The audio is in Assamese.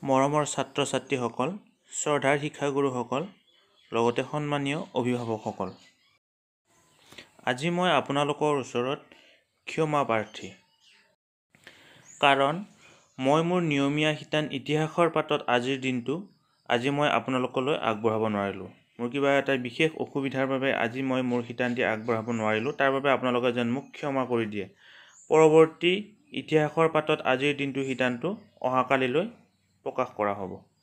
মৰমৰ ছাত্ৰ ছাত্ৰীসকল, শ্ৰদ্ধাৰ শিক্ষাগুৰুসকল, লগতে সন্মানীয় অভিভাৱকসকল। আজি মই আপোনালোকৰ ওচৰত ক্ষমা প্ৰাৰ্থী। কাৰণ মই মোৰ নিয়মীয়া শিতান ইতিহাসৰ পাতত আজিৰ দিনটো আজি মই আপোনালোকলৈ আগবঢ়াব নোৱাৰিলোঁ। মোৰ কিবা এটা বিশেষ অসুবিধাৰ বাবে আজি মই মোৰ শিতানটি আগবঢ়াব নোৱাৰিলোঁ। তাৰ বাবে আপোনালোকে যেন মোক ক্ষমা কৰি দিয়ে। পৰৱৰ্তী ইতিহাসৰ পাতত আজিৰ দিনটো শিতানটো অহাকালিলৈ প্ৰকাশ কৰা হ'ব।